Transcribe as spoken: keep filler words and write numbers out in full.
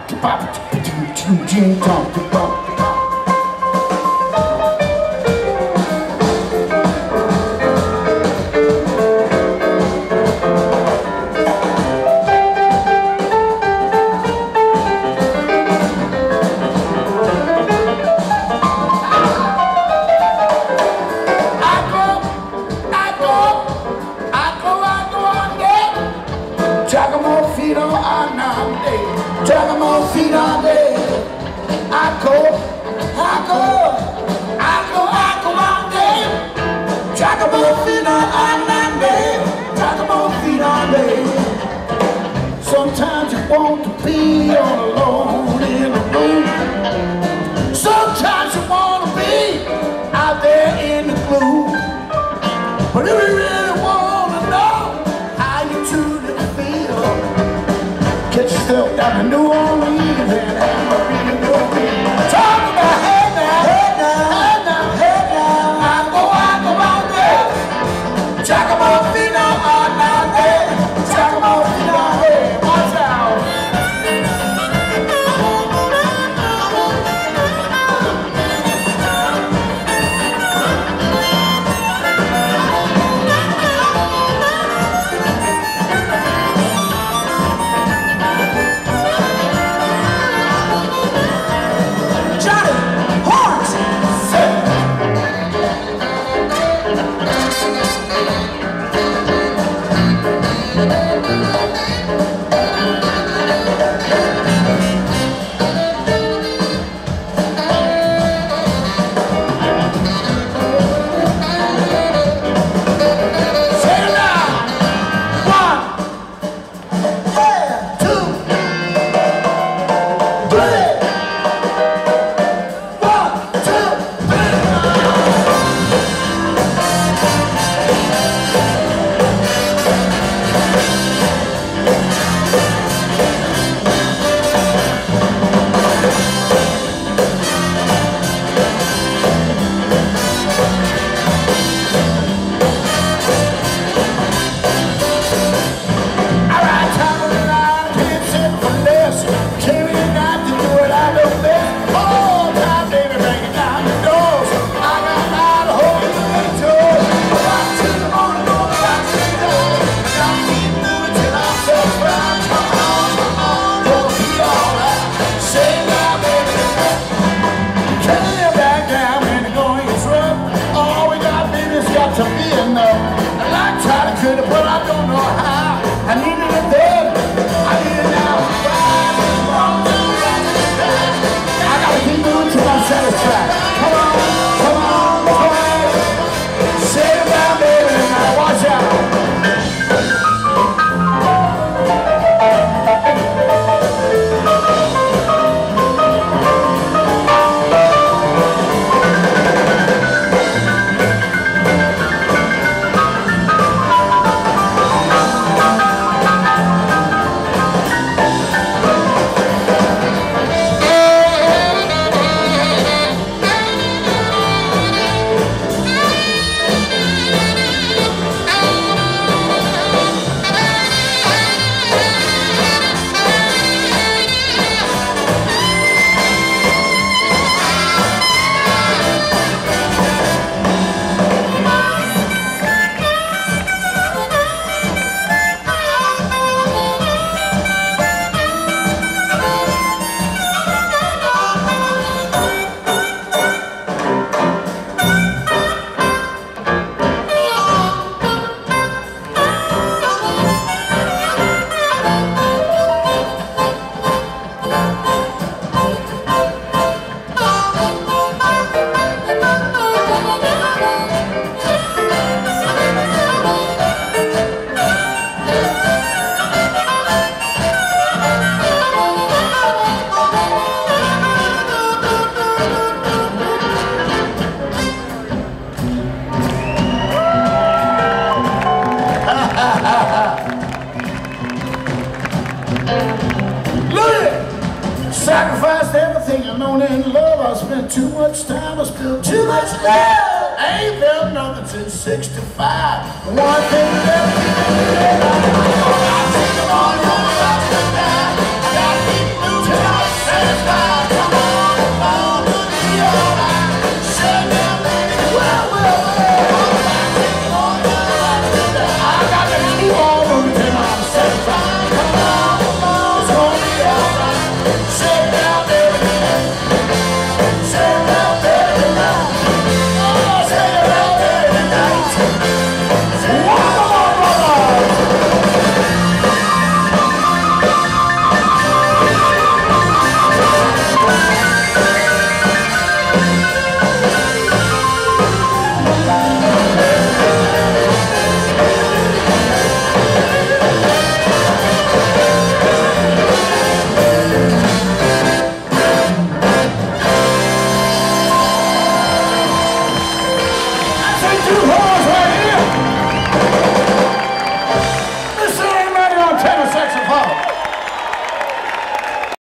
Sometimes you want to be all alone in a room. Sometimes you want to be out there in the gloom. But if you really want to know how you truly feel, get yourself down to New Orleans and have a real good meal. Talk about hey now, hey now, hey now, hey now. I go, I go out there. Jack of my feet on out there. Jack of my feet on there. Sacrificed everything I known in love. I spent too much time, I spilled too much love. I ain't felt nothing since sixty-five. One thing left.